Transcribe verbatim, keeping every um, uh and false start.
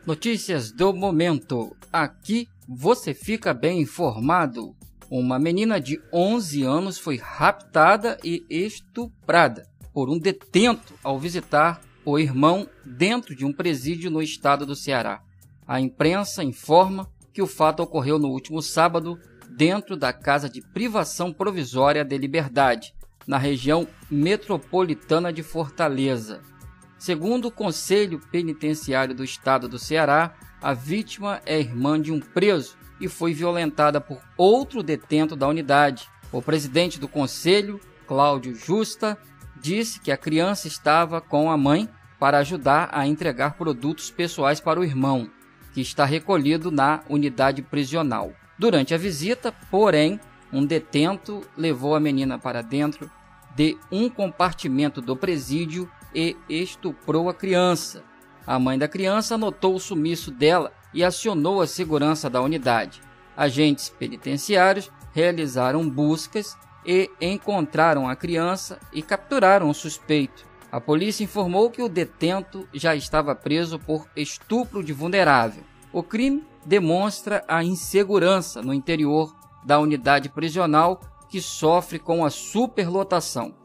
Notícias do momento. Aqui você fica bem informado. Uma menina de onze anos foi raptada e estuprada por um detento ao visitar o irmão dentro de um presídio no estado do Ceará. A imprensa informa que o fato ocorreu no último sábado dentro da Casa de Privação Provisória de Liberdade, na região metropolitana de Fortaleza. Segundo o Conselho Penitenciário do Estado do Ceará, a vítima é irmã de um preso e foi violentada por outro detento da unidade. O presidente do Conselho, Cláudio Justa, disse que a criança estava com a mãe para ajudar a entregar produtos pessoais para o irmão, que está recolhido na unidade prisional. Durante a visita, porém, um detento levou a menina para dentro de um compartimento do presídio e estuprou a criança. A mãe da criança notou o sumiço dela e acionou a segurança da unidade. Agentes penitenciários realizaram buscas e encontraram a criança e capturaram o suspeito. A polícia informou que o detento já estava preso por estupro de vulnerável. O crime demonstra a insegurança no interior da unidade prisional que sofre com a superlotação.